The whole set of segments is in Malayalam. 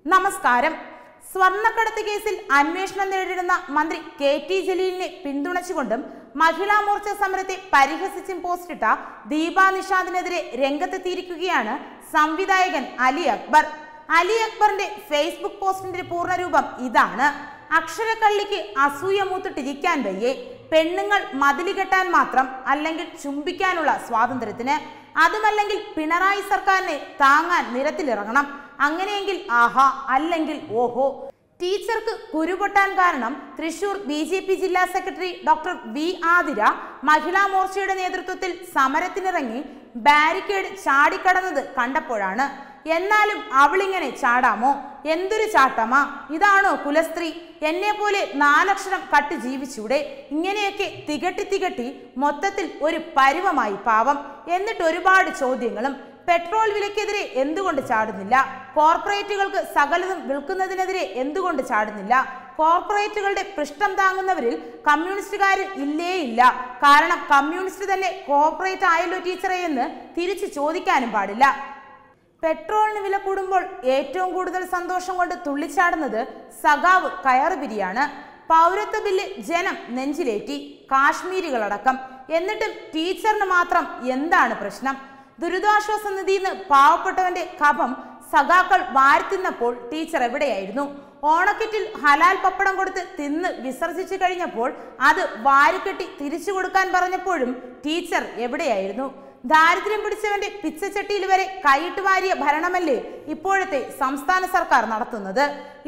നമസ്കാരം. സ്വർണ്ണക്കടത്ത് കേസിൽ അന്വേഷണം നേരിടുന്ന മന്ത്രി KT ജലീലിനെ പിന്തുണച്ചുകൊണ്ടും മഹിളാ മോർച്ച സമരത്തെ പരിഹസിച്ചും പോസ്റ്റിട്ട ദീപ നിഷാദിനെതിരെ രംഗത്തെത്തിയിരിക്കുകയാണ് സംവിധായകൻ അലി അക്ബർ. അലി അക്ബറിന്റെ ഫേസ്ബുക്ക് പോസ്റ്റിന്റെ പൂർണ്ണരൂപം ഇതാണ്. അക്ഷരക്കള്ളിക്ക് അസൂയ മൂത്തിട്ടിരിക്കാൻ വയ്യേ. പെണ്ണുങ്ങൾ മതിലി കെട്ടാൻ മാത്രം, അല്ലെങ്കിൽ ചുംബിക്കാനുള്ള സ്വാതന്ത്ര്യത്തിന്. അതുമല്ലെങ്കിൽ പിണറായി സർക്കാരിനെ താങ്ങാൻ നിരത്തിലിറങ്ങണം. അങ്ങനെയെങ്കിൽ ആഹാ, അല്ലെങ്കിൽ ഓഹോ. ടീച്ചർക്ക് കുരുപൊട്ടാൻ കാരണം തൃശൂർ BJP ജില്ലാ സെക്രട്ടറി ഡോക്ടർ V ആതിര മഹിളാ മോർച്ചയുടെ നേതൃത്വത്തിൽ സമരത്തിനിറങ്ങി ബാരിക്കേഡ് ചാടിക്കടന്നത് കണ്ടപ്പോഴാണ്. എന്നാലും അവളിങ്ങനെ ചാടാമോ? എന്തൊരു ചാട്ടമാ! ഇതാണോ കുലസ്ത്രീ? എന്നെ പോലെ 4 അക്ഷരം കട്ട് ജീവിച്ചൂടെ? ഇങ്ങനെയൊക്കെ തികട്ടി മൊത്തത്തിൽ ഒരു പരുവമായി പാവം. എന്നിട്ട് ഒരുപാട് ചോദ്യങ്ങളും. പെട്രോൾ വിലക്കെതിരെ എന്തുകൊണ്ട് ചാടുന്നില്ല? കോർപ്പറേറ്റുകൾക്ക് സകലതും വിൽക്കുന്നതിനെതിരെ എന്തുകൊണ്ട് ചാടുന്നില്ല? കോർപ്പറേറ്റുകളുടെ പൃഷ്ഠം താങ്ങുന്നവരിൽ കമ്മ്യൂണിസ്റ്റുകാർ ഇല്ല. കാരണം കമ്മ്യൂണിസ്റ്റ് തന്നെ കോർപ്പറേറ്റ് ആയല്ലോ ടീച്ചറെ എന്ന് തിരിച്ചു ചോദിക്കാനും പാടില്ല. പെട്രോളിന് വില കൂടുമ്പോൾ ഏറ്റവും കൂടുതൽ സന്തോഷം കൊണ്ട് തുള്ളിച്ചാടുന്നത് സഖാവ് കയറുപിരിയാണ്. പൗരത്വ ബില്ല് ജനം നെഞ്ചിലേറ്റി, കാശ്മീരികളടക്കം. എന്നിട്ടും ടീച്ചറിന് മാത്രം എന്താണ് പ്രശ്നം? ദുരിതാശ്വാസ നിധിന്ന് പാവപ്പെട്ടവന്റെ കഫം സഖാക്കൾ വാരിത്തിന്നപ്പോൾ ടീച്ചർ എവിടെയായിരുന്നു? ഓണക്കിറ്റിൽ ഹലാൽ പപ്പടം കൊടുത്ത് തിന്ന് വിസർജിച്ചു കഴിഞ്ഞപ്പോൾ അത് വാരിക്കെട്ടി തിരിച്ചു കൊടുക്കാൻ പറഞ്ഞപ്പോഴും ടീച്ചർ എവിടെയായിരുന്നു? ദാരിദ്ര്യം പിടിച്ചവന്റെ പിച്ചച്ചട്ടിയിൽ വരെ കൈയിട്ട് വാരിയ ഭരണമല്ലേ ഇപ്പോഴത്തെ സംസ്ഥാന സർക്കാർ നടത്തുന്നത്?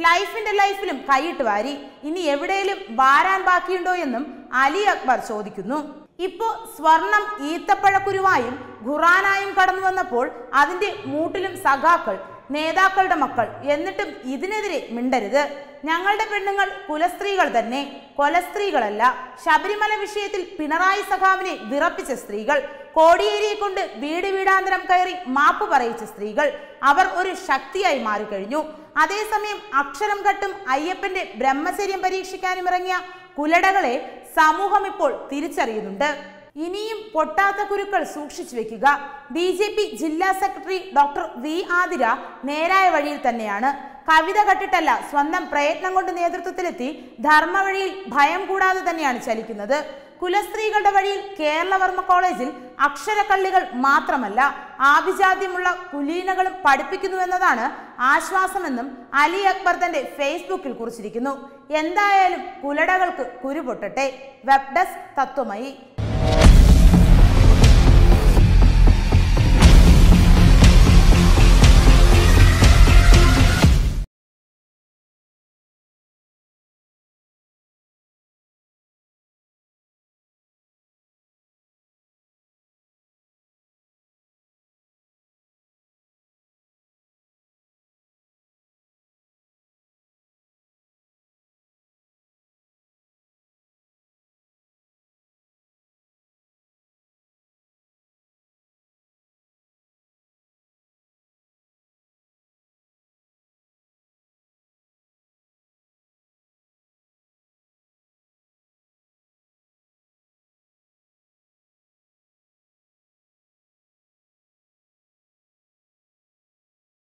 ലൈഫിലും കൈയിട്ട് വാരി. ഇനി എവിടെയും വാരാൻ ബാക്കിയുണ്ടോ എന്നും അലി അക്ബർ ചോദിക്കുന്നു. ഇപ്പോ സ്വർണം ഈത്തപ്പഴക്കുരുവായും ഖുറാനായും കടന്നു വന്നപ്പോൾ അതിന്റെ മൂട്ടിലും സഖാക്കൾ, നേതാക്കളുടെ മക്കൾ. എന്നിട്ടും ഇതിനെതിരെ മിണ്ടരുത്. ഞങ്ങളുടെ പെണ്ണുങ്ങൾ കുലസ്ത്രീകൾ തന്നെ, കൊലസ്ത്രീകളല്ല. ശബരിമല വിഷയത്തിൽ പിണറായി സഖാവിനെ വിറപ്പിച്ച സ്ത്രീകൾ, കോടിയേരിയെ കൊണ്ട് വീടാന്തരം കയറി മാപ്പ് പറയിച്ച സ്ത്രീകൾ, അവർ ഒരു ശക്തിയായി മാറിക്കഴിഞ്ഞു. അതേസമയം അക്ഷരം കട്ടും അയ്യപ്പന്റെ ബ്രഹ്മചര്യം പരീക്ഷിക്കാനും ഇറങ്ങിയ കുലടകളെ സമൂഹം ഇപ്പോൾ തിരിച്ചറിയുന്നുണ്ട്. ഇനിയും പൊട്ടാത്ത കുരുക്കൾ സൂക്ഷിച്ചു വെക്കുക. BJP ജില്ലാ സെക്രട്ടറി ഡോക്ടർ V ആതിര നേരായ വഴിയിൽ തന്നെയാണ്. കവിത കട്ടിട്ടല്ല, സ്വന്തം പ്രയത്നം കൊണ്ട് നേതൃത്വത്തിലെത്തി ധർമ്മ വഴിയിൽ ഭയം കൂടാതെ തന്നെയാണ് ചലിക്കുന്നത്. കുലസ്ത്രീകളുടെ വഴിയിൽ കേരളവർമ്മ കോളേജിൽ അക്ഷരക്കള്ളികൾ മാത്രമല്ല, ആഭിജാത്യമുള്ള കുലീനകളും പഠിപ്പിക്കുന്നുവെന്നതാണ് ആശ്വാസമെന്നും അലി അക്ബർ തന്റെ ഫേസ്ബുക്കിൽ കുറിച്ചിരിക്കുന്നു. എന്തായാലും കുലടകൾക്ക് കുരുപൊട്ടട്ടെ. Web desk Tatwamayi.